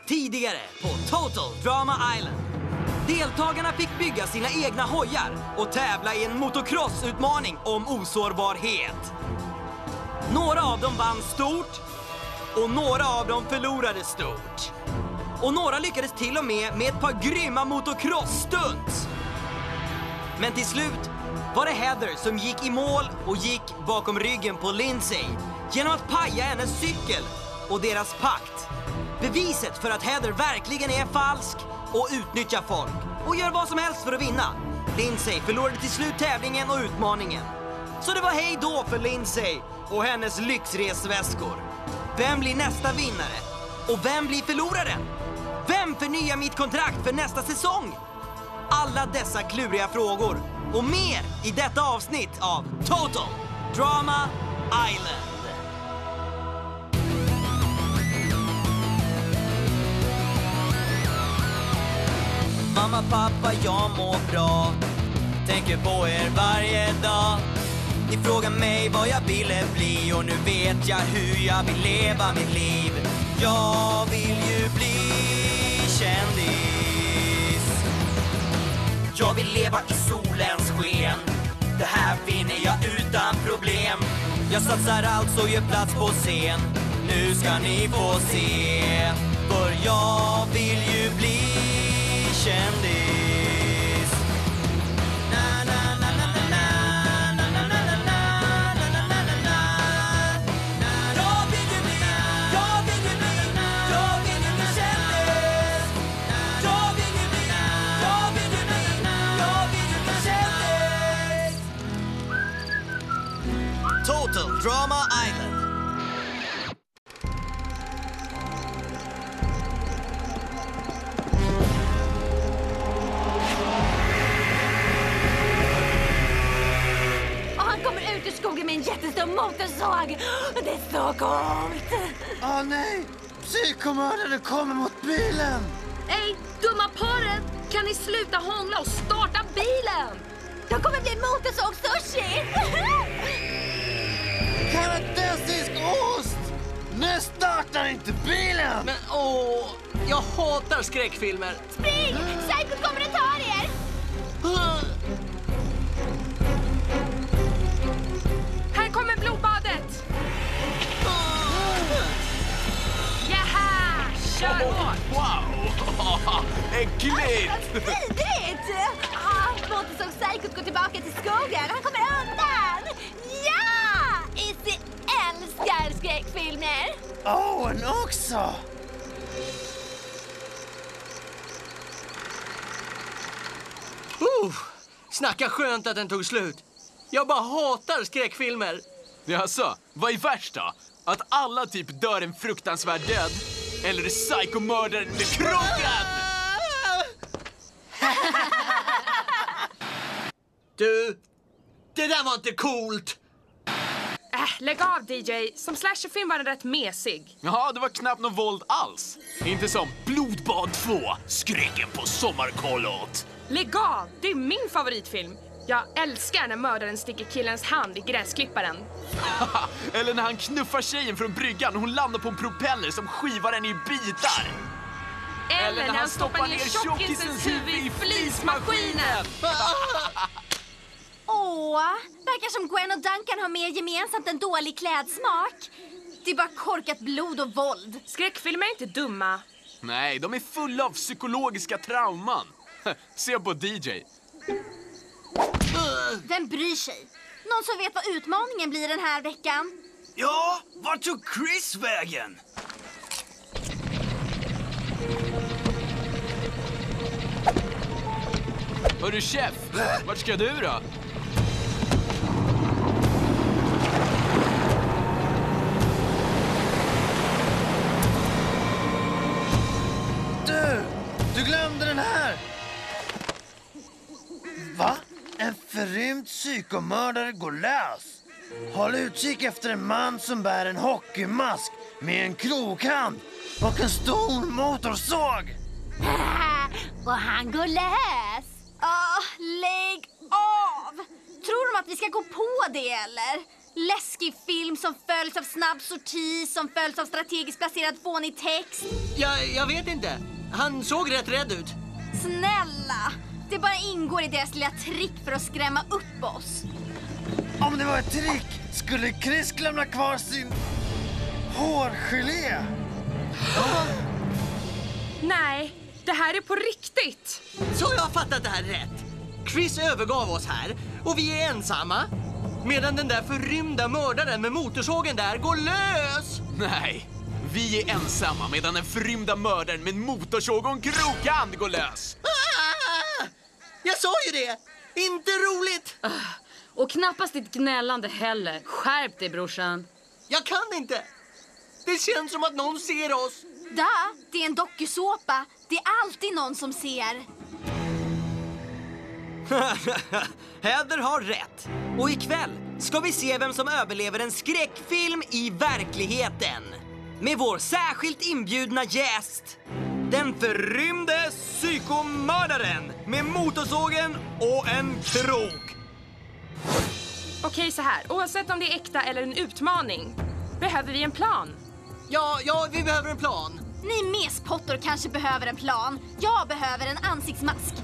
Tidigare på Total Drama Island. Deltagarna fick bygga sina egna hojar och tävla i en motocross-utmaning om osårbarhet. Några av dem vann stort och några av dem förlorade stort. Och några lyckades till och med ett par grymma motocross-stunts. Men till slut var det Heather som gick i mål och gick bakom ryggen på Lindsay genom att paja hennes cykel och deras pakt. Beviset för att Heather verkligen är falsk och utnyttjar folk och gör vad som helst för att vinna. Lindsay förlorade till slut tävlingen och utmaningen. Så det var hej då för Lindsay och hennes lyxresväskor. Vem blir nästa vinnare? Och vem blir förloraren? Vem förnyar mitt kontrakt för nästa säsong? Alla dessa kluriga frågor och mer i detta avsnitt av Total Drama Island. Mamma, pappa, jag mår bra. Tänker på er varje dag. Ni frågar mig vad jag ville bli och nu vet jag hur jag vill leva mitt liv. Jag vill ju bli kändis. Jag vill leva i solens sken. Det här vinner jag utan problem. Jag satsar allt och gör plats på scen. Nu ska ni få se. För jag vill ju bli kändis. Na na na na na na na na na na na na na. Jag vill ju bli, jag vill ju bli, jag vill ju bli kändis. Jag vill ju bli, jag vill ju bli, jag vill ju bli kändis. Total Drama Island. Med en jättestor motorsåg. Det är så coolt. Åh nej! Psykomördaren kommer mot bilen! Ej, dumma paret! Kan ni sluta hångla och starta bilen? De kommer bli motorsåg-sushi! Kanadensisk ost! Nu startar inte bilen! Men jag hatar skräckfilmer. Spring! Psycho kommer att ta er! Här kommer blodbadet! Jaha! Kör hårt! Wow! Äckligt! Vidrigt! Motorsåg-psykot går tillbaka till skogen. Han kommer undan! Ja! Izzy älskar skräckfilmer. Owen också! Snacka skönt att den tog slut. Jag bara hatar skräckfilmer. Jaså, vad är värst då? Att alla typ dör en fruktansvärd död? Eller psykomördaren blir krockad? Du, det där var inte coolt. Lägg av DJ. Som slasherfilm var den rätt mesig. Ja, det var knappt någon våld alls. Inte som Blodbad 2, skräcken på sommarkollot. Lägg av, det är min favoritfilm. Jag älskar när mördaren sticker killens hand i gräsklipparen. Eller när han knuffar tjejen från bryggan och hon landar på en propeller som skivar den i bitar. Eller när han stoppar ner tjockisens huvud i flismaskinen. Verkar som Gwen och Duncan har mer gemensamt än dålig klädsmak. Det är bara korkat blod och våld. Skräckfilmer är inte dumma. Nej, de är fulla av psykologiska trauman. Se på DJ. Vem bryr sig? Någon som vet vad utmaningen blir den här veckan? Ja, vart tog Chris vägen? Hörru chef, vart ska du då? Du glömde den här! Va? En förrymd psykomördare går lös. Håll utkik efter en man som bär en hockeymask med en krokhand och en stor motorsåg. Och han går lös. Lägg av! Tror de att vi ska gå på det eller? Läskig film som följs av snabb sorti, som följs av strategiskt placerad fånig text. Jag vet inte. Han såg rätt rädd ut. Snälla! Det bara ingår i deras lilla trick för att skrämma upp oss. Om det var ett trick skulle Chris lämna kvar sin hårgelé. Nej, det här är på riktigt. Så jag har fattat det här rätt. Chris övergav oss här och vi är ensamma. Medan den där förrymda mördaren med motorsågen där går lös. Nej, vi är ensamma medan den förrymda mördaren med motorsåg och en krokand går lös. Ah! Jag sa ju det! Inte roligt! Och knappast ditt gnällande heller. Skärp dig, brorsan. Jag kan inte. Det känns som att någon ser oss. Det är en dokusåpa. Det är alltid någon som ser. Heather har rätt. Och ikväll ska vi se vem som överlever en skräckfilm i verkligheten. Med vår särskilt inbjudna gäst. Den förrymde psykomördaren med motorsågen och en krok. Okej, så här. Oavsett om det är äkta eller en utmaning behöver vi en plan. Ja, vi behöver en plan. Ni mespottor kanske behöver en plan. Jag behöver en ansiktsmask.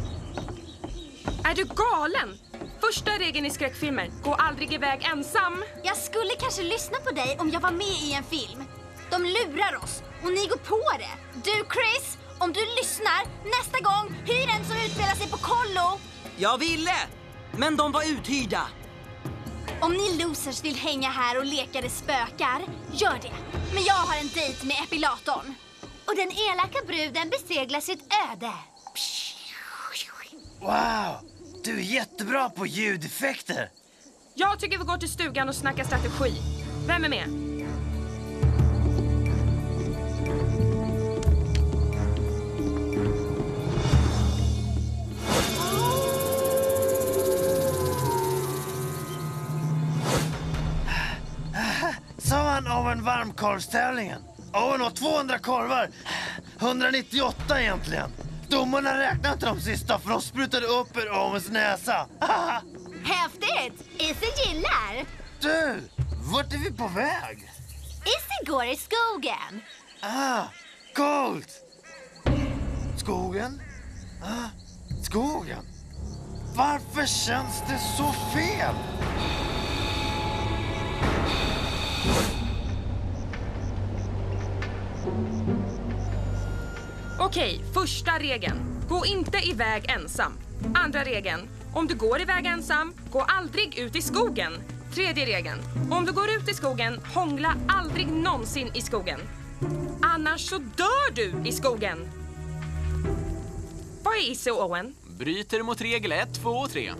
Är du galen? Första regeln i skräckfilmer, gå aldrig iväg ensam. Jag skulle kanske lyssna på dig om jag var med i en film. De lurar oss och ni går på det. Du Chris, om du lyssnar, nästa gång hyr en som utspelar sig på kollo. Jag ville, men de var uthyrda. Om ni losers vill hänga här och leka det spökar, gör det. Men jag har en dejt med epilatorn. Och den elaka bruden beseglar sitt öde. Wow, du är jättebra på ljudeffekter. Jag tycker vi går till stugan och snackar strategi. Vem är med? Sa han Owen varmkorvstävlingen? Owen har 200 korvar. 198 egentligen. Domarna räknar inte de sista för de sprutade upp ur Owens näsa. Häftigt! Isse gillar. Du, vart är vi på väg? Isse går i skogen. Coolt! Skogen? Skogen? Varför känns det så fel? Okej, första regeln. Gå inte iväg ensam. Andra regeln. Om du går iväg ensam, gå aldrig ut i skogen. Tredje regeln. Om du går ut i skogen, hångla aldrig någonsin i skogen. Annars så dör du i skogen. Vad är Isse och Owen? Bryter mot regel 1, 2 och 3.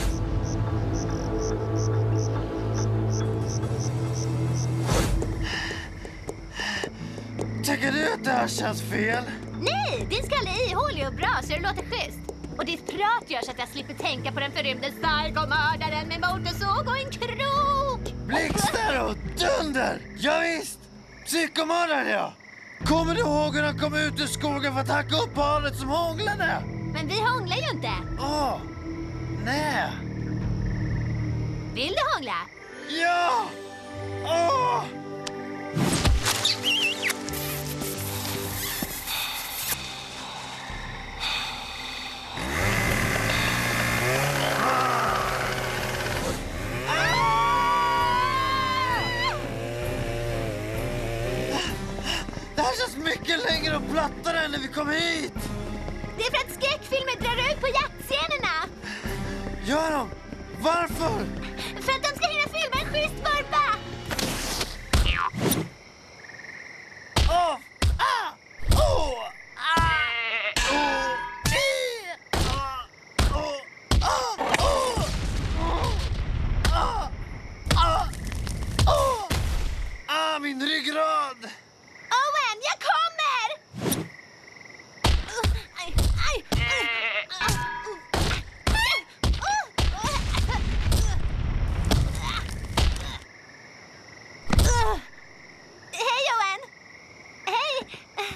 Tycker du att det här känns fel? Nej, din skalle är ihålig och bra så det låter schysst. Och ditt prat gör så att jag slipper tänka på den förrymde psykomördaren med motorsåg och en krok. Blixtar och dunder! Ja, visst! Psykomördaren, ja! Kommer du ihåg hur han kom ut ur skogen för att hacka upp paret som hånglade? Men vi hånglar ju inte. Nej. Vill du hångla? Ja! Det här känns mycket längre och plattare än när vi kom hit. Det är för att skräckfilmer drar ut på jaktscenerna. Gör de? Varför? För att de ska hinna filma en schysst vurpa. Min ryggrad! Owen, jag kommer! Hej, Owen! Hej!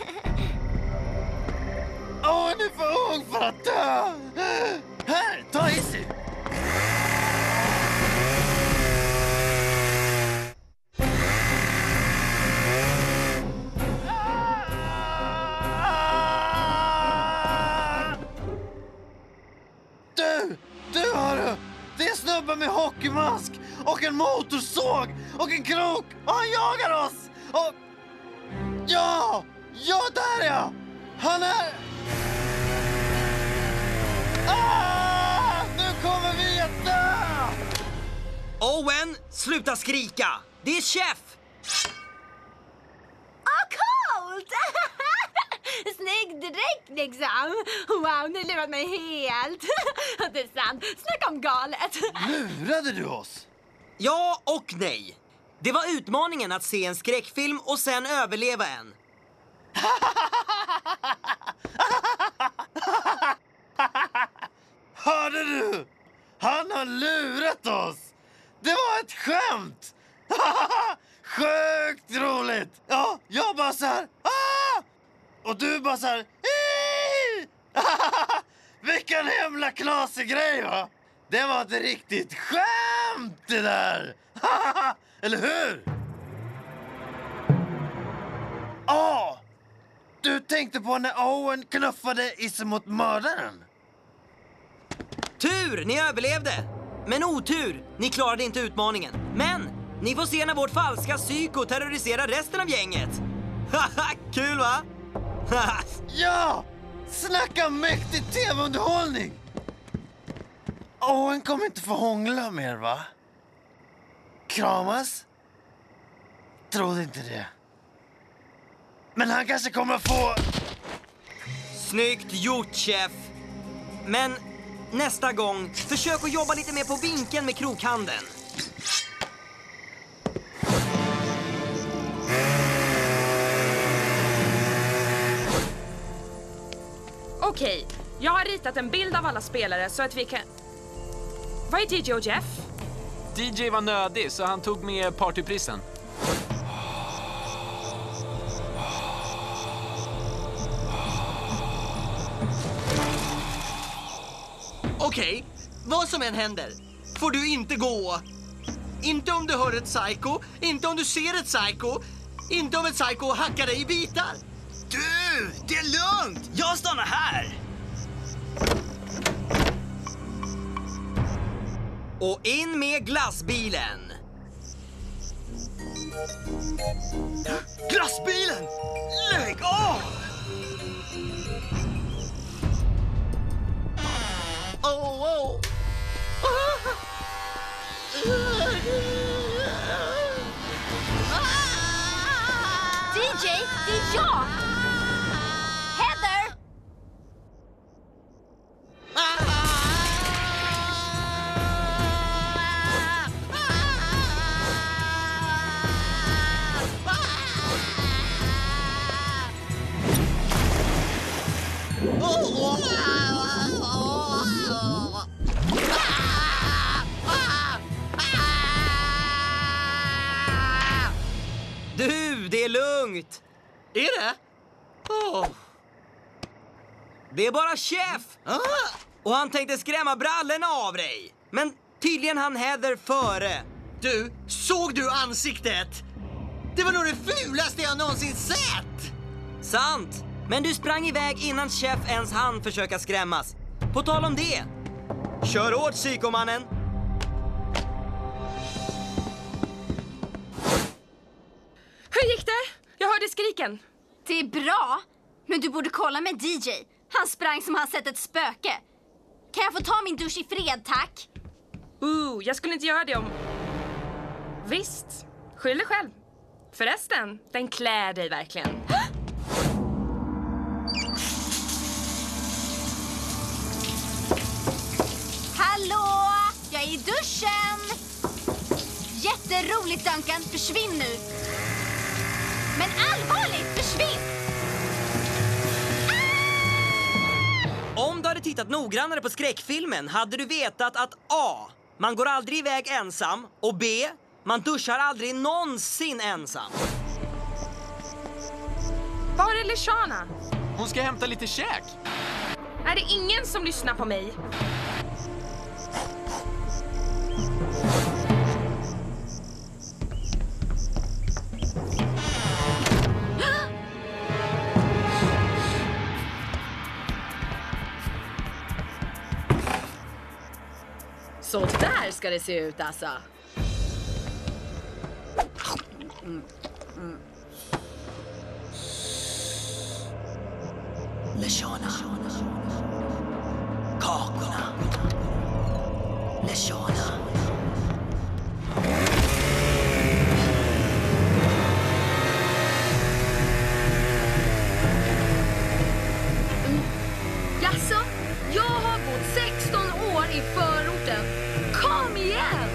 Owen är för ung för att dö! Här, ta Izzy! hockeymask och en motorsåg och en krok. Och han jagar oss. Och... Ja, där är jag. Han är... Nu kommer vi att dö! Owen, sluta skrika! Det är Chef! Coolt! Snygg dräkt liksom. Wow, ni lurat mig helt. Det är sant. Snacka om galet. Lurade du oss? Ja och nej. Det var utmaningen att se en skräckfilm och sen överleva en. Hörde du? Han har lurat oss. Det var ett skämt. Sjukt roligt. Ja, jag bara så här. Och du bara så här. Vilken himla knasig grej, va? Det var ett riktigt skämt det där. Eller hur? Du tänkte på när Owen knuffade Isse mot mördaren. Tur, ni överlevde. Men otur, ni klarade inte utmaningen. Men ni får se när vårt falska psyko terroriserar resten av gänget. Haha, kul va? Ja! Snacka mäktig tv-underhållning! Owen kommer inte få hångla mer, va? Kramas? Trodde inte det. Men han kanske kommer få... Snyggt gjort, Chef. Men nästa gång, försök att jobba lite mer på vinkeln med krokhandeln. Okej, jag har ritat en bild av alla spelare så att vi kan... Vad är DJ och Jeff? DJ var nödig så han tog med partyprissen. Okej, vad som än händer får du inte gå. Inte om du hör ett psycho, inte om du ser ett psycho, inte om ett psycho hackar dig i bitar. Du, det är lugnt! Jag stannar här! Och in med glassbilen! Glassbilen! Lägg av! DJ, det är jag! Heather! Du, det är lugnt! Är det? Det är bara Chef! Och han tänkte skrämma brallorna av dig. Men tydligen han Heather före. Du, såg du ansiktet? Det var nog det fulaste jag någonsin sett! Sant! Men du sprang iväg innan Chef ens hann försöka skrämmas. På tal om det. Kör hårt, psykomannen! Hur gick det? Jag hörde skriken. Det är bra, men du borde kolla med DJ. Han sprang som han sett ett spöke. Kan jag få ta min dusch i fred, tack? Jag skulle inte göra det om... Visst, skyll dig själv. Förresten, den klär dig verkligen. Hallå! Jag är i duschen! Jätteroligt, Duncan. Försvinn nu. Men allvarligt, försvinn! Om du hade tittat noggrannare på skräckfilmen hade du vetat att A. Man går aldrig iväg ensam och B. Man duschar aldrig någonsin ensam. Var är Lishana? Hon ska hämta lite käk. Är det ingen som lyssnar på mig? Så där ska det se ut alltså. Leshana. Kakorna. Leshana. Jaså? Jag har bott 16 år i förorten. Kom igen!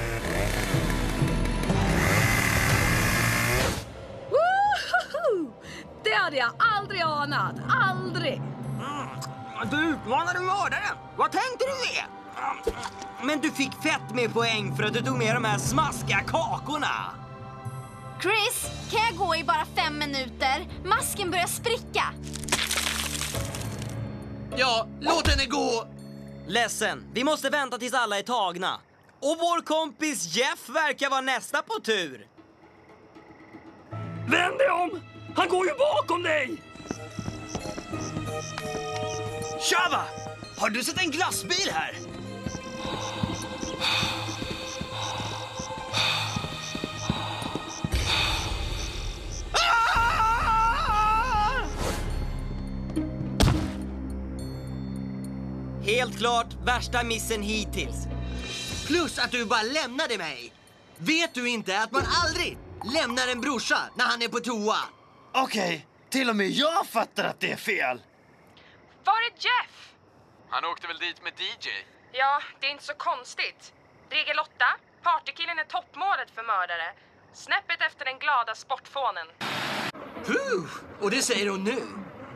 Woho! Det hade jag aldrig anat. Aldrig. Du utmanade mördaren. Vad tänkte du det? Men du fick fett med poäng för att du tog med de här smaskiga kakorna. Chris, kan jag gå i bara 5 minuter? Masken börjar spricka. Ja, låt henne gå! Ledsen, vi måste vänta tills alla är tagna. Och vår kompis Jeff verkar vara nästa på tur. Vänd dig om! Han går ju bakom dig! Shava! Har du sett en glassbil här? Helt klart värsta missen hittills. Plus att du bara lämnade mig. Vet du inte att man aldrig lämnar en brorsa när han är på toa? Okej, till och med jag fattar att det är fel. Var är Jeff? Han åkte väl dit med DJ? Ja, det är inte så konstigt. Regel 8. Partykillen är toppmålet för mördare. Snäppet efter den glada sportfånen. Och det säger hon nu.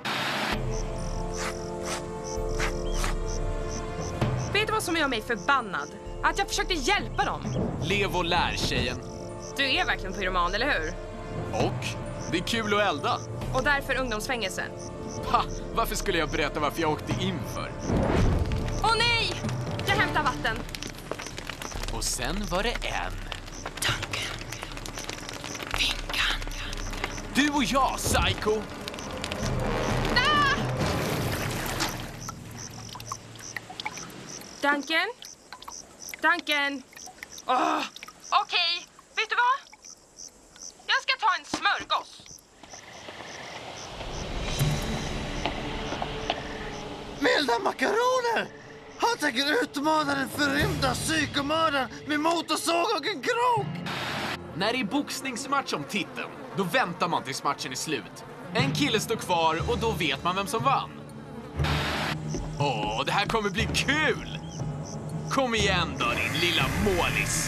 Vet du vad som gör mig förbannad? Att jag försökte hjälpa dem. Lev och lär, tjejen. Du är verkligen pyroman, eller hur? Och det är kul att elda. Och därför ungdomsfängelse. Ha, varför skulle jag berätta varför jag åkte in för? Åh nej! Jag hämtar vatten. Och sen var det en. Duncan. Finkan. Du och jag, psycho! Ah! Duncan? Duncan? Okej, vet du vad? Jag ska ta en smörgås. Milda makaroner! Han tänker utmana den förrymda psykomördaren med motorsåg och en krok! När det är boxningsmatch om titeln, då väntar man tills matchen är slut. En kille står kvar och då vet man vem som vann. Åh, det här kommer bli kul! Kom igen då, din lilla målis!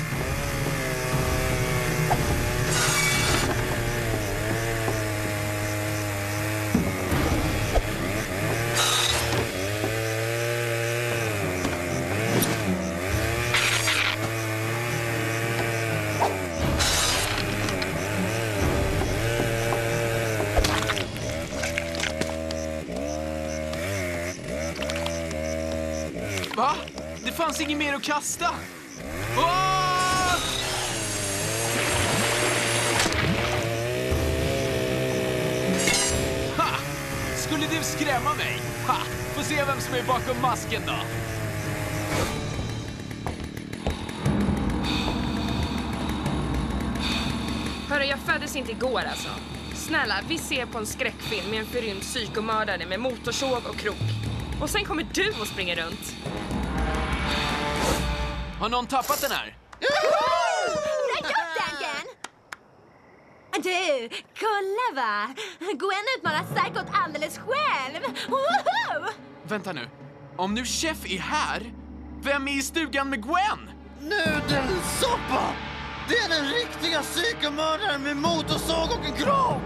Va? Det fanns inget mer att kasta. Åh! Ha! Skulle du skrämma mig? Ha! Får se vem som är bakom masken då. Hörru, jag föddes inte igår alltså. Snälla, vi ser på en skräckfilm med en förrymd psykomördare med motorsåg och krok. Och sen kommer du och springer runt. Har någon tappat den här? Bra jobbat, Duncan! Du, kolla va! Gwen utmanar Psychot alldeles själv! Woho! Vänta nu. Om nu Chef är här, vem är i stugan med Gwen? Nudelsoppa! Det är den riktiga psykomördaren med motorsåg och en krok!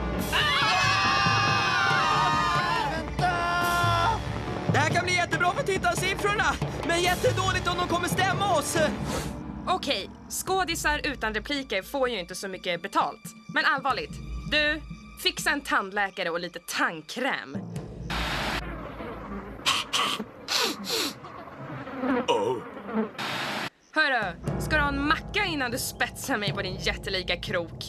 Vänta! Det här kan bli jättebra för tittarsiffrorna, men jättedåligt om de kommer stämma oss. Okej, skådisar utan repliker får ju inte så mycket betalt. Men allvarligt, du, fixa en tandläkare och lite tandkräm. Hörru, ska du ha en macka innan du spetsar mig på din jättelika krok?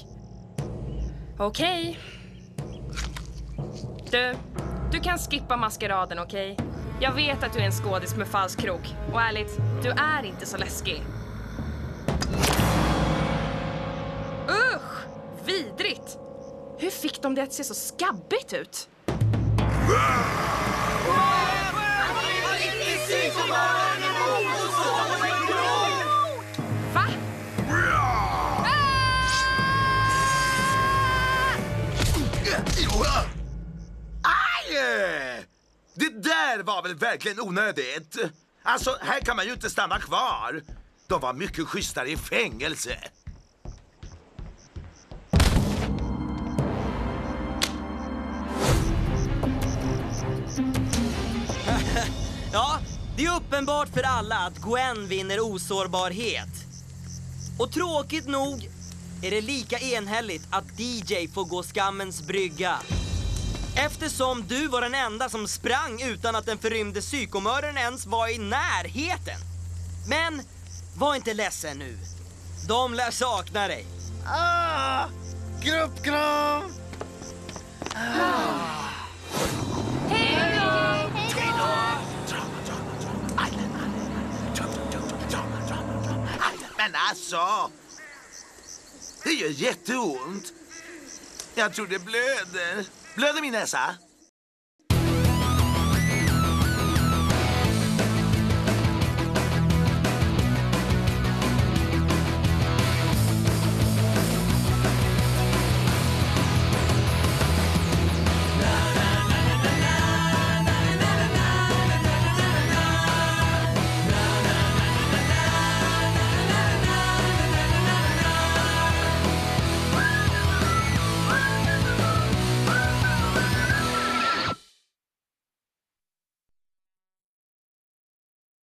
Okej. Du kan skippa maskeraden, okej? Jag vet att du är en skådis med falsk krok. Och ärligt, du är inte så läskig. Usch! Vidrigt! Hur fick de det att se så skabbigt ut? Va? Aj! Det där var väl verkligen onödigt. Alltså, här kan man ju inte stanna kvar. De var mycket schysstare i fängelse. Ja, det är uppenbart för alla att Gwen vinner osårbarhet. Och tråkigt nog är det lika enhälligt att DJ får gå skammens brygga. Eftersom du var den enda som sprang utan att den förrymde psykomördaren ens var i närheten. Men var inte ledsen nu. De lär sakna dig. Gruppkram! Hej då! Men alltså, det gör jätteont. Jag tror det blöder. Blöder min näsa?